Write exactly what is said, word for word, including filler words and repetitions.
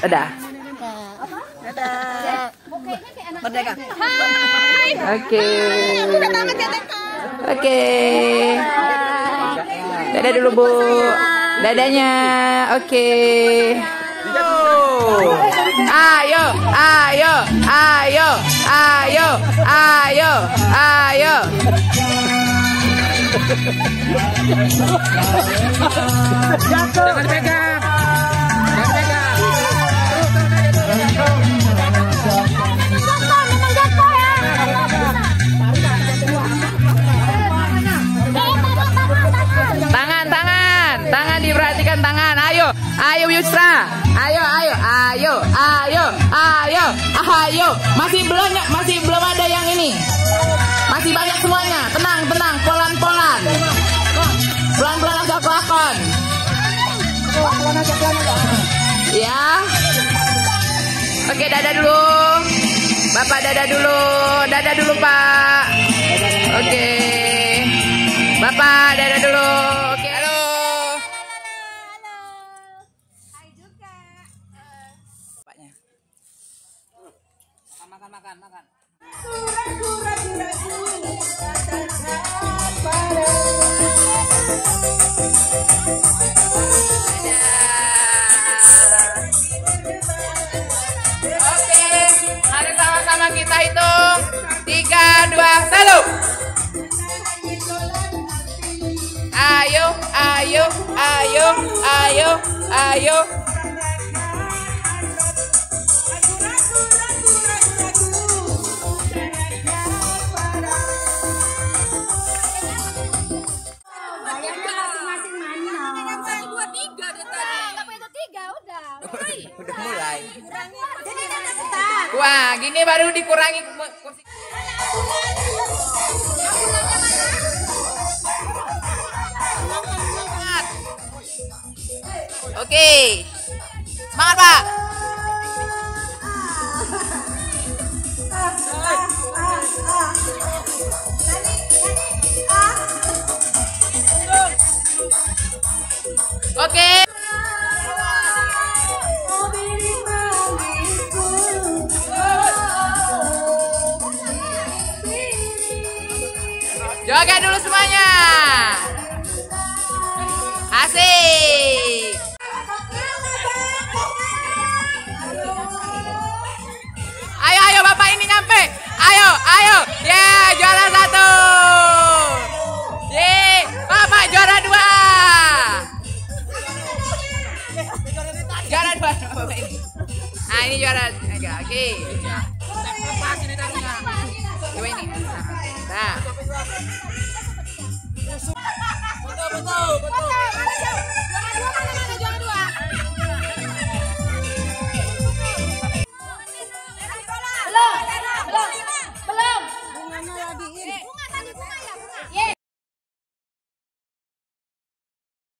Dadah. Dadah. Merdeka. Oke. Oke. Dadah dulu, Bu. Dadanya. Oke. Ayo, ayo, ayo, ayo, ayo, ayo. Jangan pegang. Jangan pegang. Tangan, tangan, tangan diperhatikan tangan. Ayo, ayo Yusra. Ayo, ayo, ayo, ayo, ayo, ayo. Masih belum, masih belum ada yang ini. Masih banyak semuanya. Tenang, tenang, pelan-pelan. Pelan-pelan aja pelakon. Ya. Oke, dadah dulu. Bapak dadah dulu. Dadah dulu, Pak. Oke. Bapak dadah dulu. Oke, halo. Hai juga. Bapaknya. Makan, makan, makan. Oke, mari sama-sama kita hitung. Tiga, dua, satu. Ayo, ayo, ayo, ayo, ayo. Udah mulai. Wah, gini baru dikurangi kursi. Oke. Semangat, Pak. Oke. Joget dulu semuanya. Asik. Ayo, ayo Bapak ini nyampe. Ayo, ayo. Ya, juara satu. Ye, Bapak juara dua. Juara dua. Nah, ini juara. Oke.